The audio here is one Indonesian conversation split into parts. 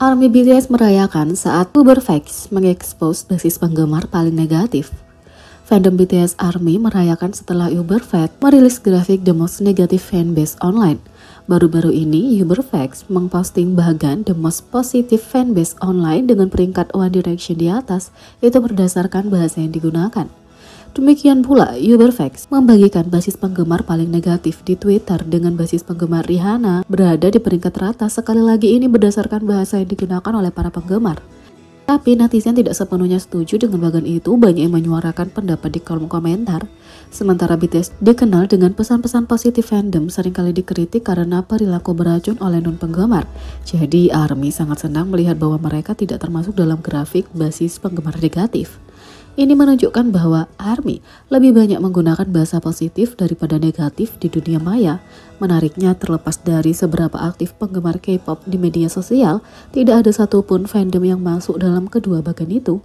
ARMY BTS merayakan saat Uberfacts mengekspos basis penggemar paling negatif. Fandom BTS ARMY merayakan setelah Uberfacts merilis grafik The Most Negative Fanbase Online. Baru-baru ini, Uberfacts memposting bagan The Most Positive Fanbase Online dengan peringkat One Direction di atas, itu berdasarkan bahasa yang digunakan. Demikian pula, Uberfacts membagikan basis penggemar paling negatif di Twitter dengan basis penggemar Rihanna berada di peringkat teratas. Sekali lagi ini berdasarkan bahasa yang digunakan oleh para penggemar. Tapi netizen tidak sepenuhnya setuju dengan bagan itu, banyak yang menyuarakan pendapat di kolom komentar. Sementara BTS dikenal dengan pesan-pesan positif fandom seringkali dikritik karena perilaku beracun oleh non-penggemar. Jadi ARMY sangat senang melihat bahwa mereka tidak termasuk dalam grafik basis penggemar negatif. Ini menunjukkan bahwa ARMY lebih banyak menggunakan bahasa positif daripada negatif di dunia maya. Menariknya, terlepas dari seberapa aktif penggemar K-pop di media sosial, tidak ada satupun fandom yang masuk dalam kedua bagan itu.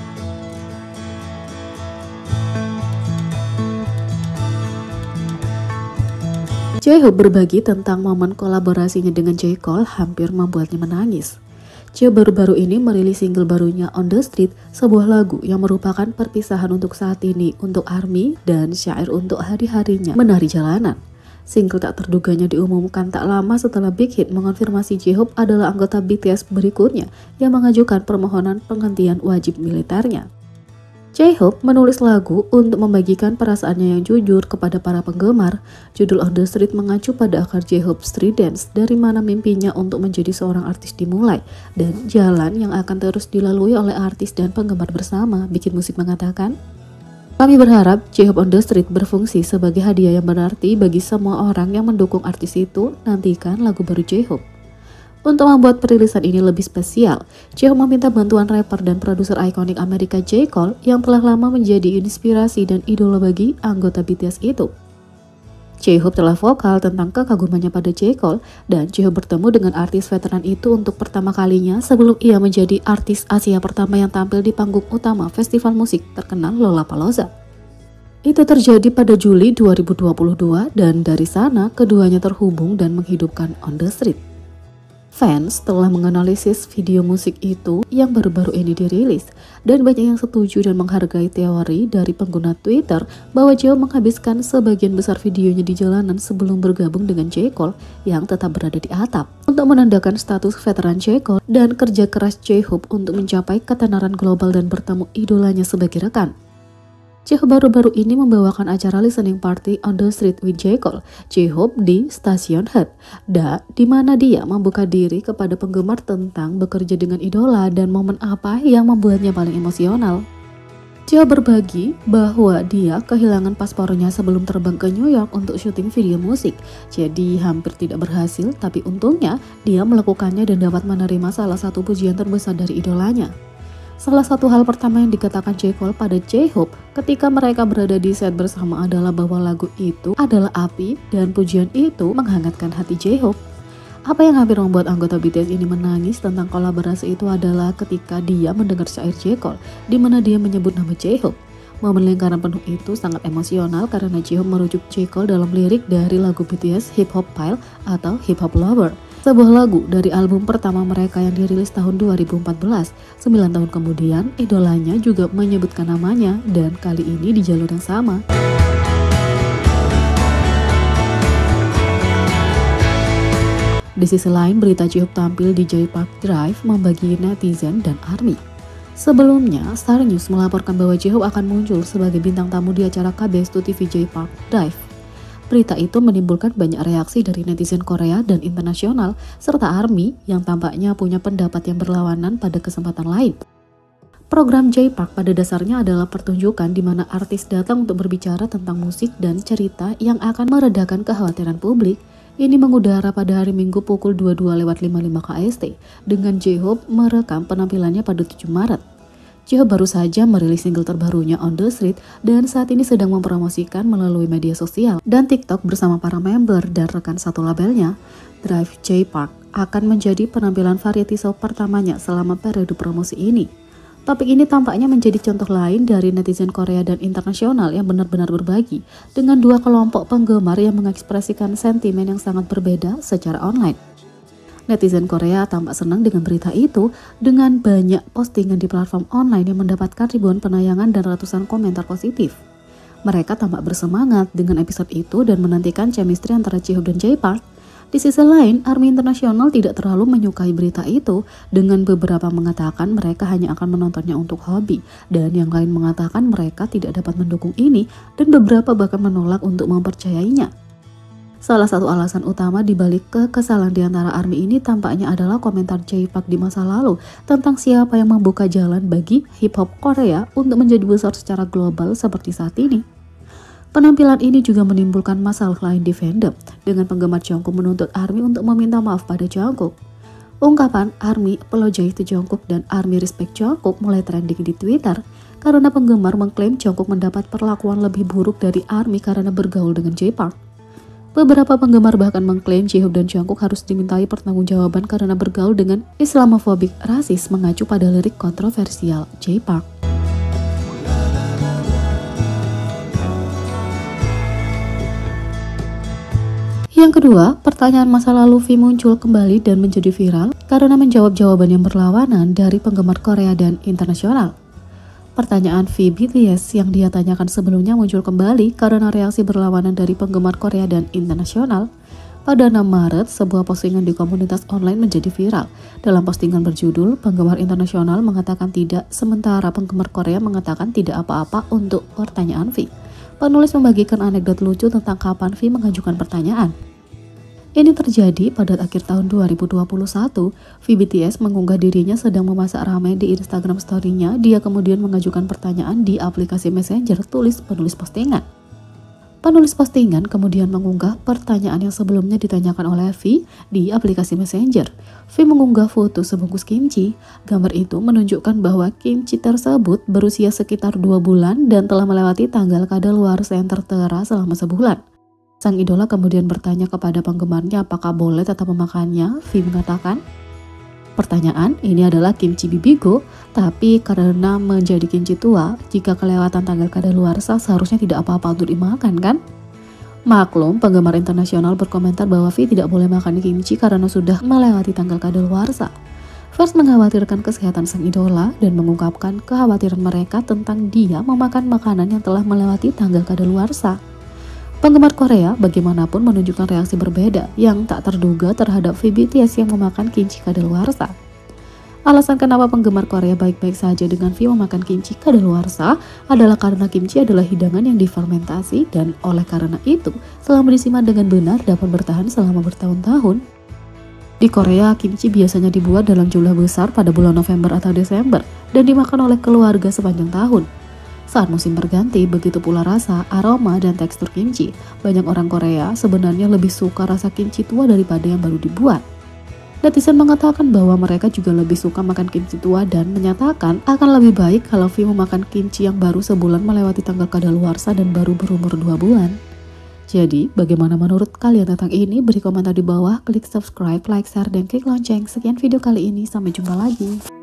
J-Hope berbagi tentang momen kolaborasinya dengan J. Cole hampir membuatnya menangis. J-Hope baru-baru ini merilis single barunya On The Street, sebuah lagu yang merupakan perpisahan untuk saat ini untuk ARMY dan syair untuk hari-harinya menari jalanan. Single tak terduganya diumumkan tak lama setelah Big Hit mengonfirmasi J-Hope adalah anggota BTS berikutnya yang mengajukan permohonan penghentian wajib militernya. J-Hope menulis lagu untuk membagikan perasaannya yang jujur kepada para penggemar. Judul On The Street mengacu pada akar J-Hope Street Dance, dari mana mimpinya untuk menjadi seorang artis dimulai, dan jalan yang akan terus dilalui oleh artis dan penggemar bersama. Bikin Musik mengatakan, kami berharap J-Hope On The Street berfungsi sebagai hadiah yang berarti bagi semua orang yang mendukung artis itu. Nantikan lagu baru J-Hope. Untuk membuat perilisan ini lebih spesial, J-Hope meminta bantuan rapper dan produser ikonik Amerika J. Cole yang telah lama menjadi inspirasi dan idola bagi anggota BTS itu. J-Hope telah vokal tentang kekagumannya pada J. Cole, dan J-Hope bertemu dengan artis veteran itu untuk pertama kalinya sebelum ia menjadi artis Asia pertama yang tampil di panggung utama festival musik terkenal Lollapalooza. Itu terjadi pada Juli 2022 dan dari sana keduanya terhubung dan menghidupkan On The Street. Fans telah menganalisis video musik itu yang baru-baru ini dirilis, dan banyak yang setuju dan menghargai teori dari pengguna Twitter bahwa J-Hope menghabiskan sebagian besar videonya di jalanan sebelum bergabung dengan J. Cole yang tetap berada di atap, untuk menandakan status veteran J. Cole dan kerja keras J-Hope untuk mencapai ketenaran global dan bertemu idolanya sebagai rekan. J-Hope baru-baru ini membawakan acara listening party On The Street with J. Cole, J-Hope di Stasiun Hut, di mana dia membuka diri kepada penggemar tentang bekerja dengan idola dan momen apa yang membuatnya paling emosional. J-Hope berbagi bahwa dia kehilangan paspornya sebelum terbang ke New York untuk syuting video musik, jadi hampir tidak berhasil, tapi untungnya dia melakukannya dan dapat menerima salah satu pujian terbesar dari idolanya. Salah satu hal pertama yang dikatakan J. Cole pada J-Hope ketika mereka berada di set bersama adalah bahwa lagu itu adalah api dan pujian itu menghangatkan hati J-Hope. Apa yang hampir membuat anggota BTS ini menangis tentang kolaborasi itu adalah ketika dia mendengar syair J. Cole di mana dia menyebut nama J-Hope. Momen lingkaran penuh itu sangat emosional karena J-Hope merujuk J. Cole dalam lirik dari lagu BTS Hip Hop Pile atau Hip Hop Lover, sebuah lagu dari album pertama mereka yang dirilis tahun 2014. 9 tahun kemudian, idolanya juga menyebutkan namanya, dan kali ini di jalur yang sama. Di sisi lain, berita J-Hope tampil di Jay Park Drive membagi netizen dan ARMY. Sebelumnya, Star News melaporkan bahwa J-Hope akan muncul sebagai bintang tamu di acara KBS2 TV Jay Park Drive. Berita itu menimbulkan banyak reaksi dari netizen Korea dan internasional, serta ARMY yang tampaknya punya pendapat yang berlawanan pada kesempatan lain. Program Jay Park pada dasarnya adalah pertunjukan di mana artis datang untuk berbicara tentang musik dan cerita yang akan meredakan kekhawatiran publik. Ini mengudara pada hari Minggu pukul 22.55 KST, dengan J-Hope merekam penampilannya pada 7 Maret. J-Hope baru saja merilis single terbarunya On The Street dan saat ini sedang mempromosikan melalui media sosial dan TikTok bersama para member dan rekan satu labelnya. Drive Jay Park akan menjadi penampilan variety show pertamanya selama periode promosi ini. Topik ini tampaknya menjadi contoh lain dari netizen Korea dan internasional yang benar-benar berbagi dengan dua kelompok penggemar yang mengekspresikan sentimen yang sangat berbeda secara online. Netizen Korea tampak senang dengan berita itu dengan banyak postingan di platform online yang mendapatkan ribuan penayangan dan ratusan komentar positif. Mereka tampak bersemangat dengan episode itu dan menantikan chemistry antara Jaehoop dan Jae-Park. Di sisi lain, ARMY International tidak terlalu menyukai berita itu dengan beberapa mengatakan mereka hanya akan menontonnya untuk hobi dan yang lain mengatakan mereka tidak dapat mendukung ini dan beberapa bahkan menolak untuk mempercayainya. Salah satu alasan utama dibalik kekesalan di antara ARMY ini tampaknya adalah komentar Jae-Park di masa lalu tentang siapa yang membuka jalan bagi hip hop Korea untuk menjadi besar secara global seperti saat ini. Penampilan ini juga menimbulkan masalah lain di fandom, dengan penggemar Jungkook menuntut ARMY untuk meminta maaf pada Jungkook. Ungkapan ARMY apologize to Jungkook dan ARMY respect Jungkook mulai trending di Twitter karena penggemar mengklaim Jungkook mendapat perlakuan lebih buruk dari ARMY karena bergaul dengan Jae-Park. Beberapa penggemar bahkan mengklaim Jaehoop dan Jungkook harus dimintai pertanggungjawaban karena bergaul dengan Islamofobik rasis mengacu pada lirik kontroversial Jae-Park. Yang kedua, pertanyaan masa lalu V muncul kembali dan menjadi viral karena menjawab jawaban yang berlawanan dari penggemar Korea dan internasional. Pertanyaan V BTS yang dia tanyakan sebelumnya muncul kembali karena reaksi berlawanan dari penggemar Korea dan internasional. Pada 6 Maret, sebuah postingan di komunitas online menjadi viral. Dalam postingan berjudul, penggemar internasional mengatakan tidak, sementara penggemar Korea mengatakan tidak apa-apa untuk pertanyaan V. Penulis membagikan anekdot lucu tentang kapan V mengajukan pertanyaan. Ini terjadi pada akhir tahun 2021, VBTS mengunggah dirinya sedang memasak ramen di Instagram story-nya. Dia kemudian mengajukan pertanyaan di aplikasi Messenger, tulis penulis postingan. Penulis postingan kemudian mengunggah pertanyaan yang sebelumnya ditanyakan oleh V di aplikasi Messenger. V mengunggah foto sebungkus kimchi. Gambar itu menunjukkan bahwa kimchi tersebut berusia sekitar 2 bulan dan telah melewati tanggal kadaluarsa yang tertera selama sebulan. Sang idola kemudian bertanya kepada penggemarnya apakah boleh tetap memakannya. V mengatakan, pertanyaan, ini adalah kimchi bibigo, tapi karena menjadi kimchi tua, jika kelewatan tanggal kadaluarsa seharusnya tidak apa-apa untuk dimakan kan? Maklum, penggemar internasional berkomentar bahwa V tidak boleh makan kimchi karena sudah melewati tanggal kadaluarsa. Fans mengkhawatirkan kesehatan sang idola dan mengungkapkan kekhawatiran mereka tentang dia memakan makanan yang telah melewati tanggal kadaluarsa. Penggemar Korea bagaimanapun menunjukkan reaksi berbeda yang tak terduga terhadap VBTS yang memakan kimchi kadaluarsa. Alasan kenapa penggemar Korea baik-baik saja dengan V memakan kimchi kadaluarsa adalah karena kimchi adalah hidangan yang difermentasi dan oleh karena itu selama disimpan dengan benar dapat bertahan selama bertahun-tahun. Di Korea, kimchi biasanya dibuat dalam jumlah besar pada bulan November atau Desember dan dimakan oleh keluarga sepanjang tahun. Saat musim berganti, begitu pula rasa, aroma, dan tekstur kimchi. Banyak orang Korea sebenarnya lebih suka rasa kimchi tua daripada yang baru dibuat. Netizen mengatakan bahwa mereka juga lebih suka makan kimchi tua dan menyatakan akan lebih baik kalau V memakan kimchi yang baru sebulan melewati tanggal kadaluarsa dan baru berumur 2 bulan. Jadi, bagaimana menurut kalian tentang ini? Beri komentar di bawah, klik subscribe, like, share, dan klik lonceng. Sekian video kali ini, sampai jumpa lagi.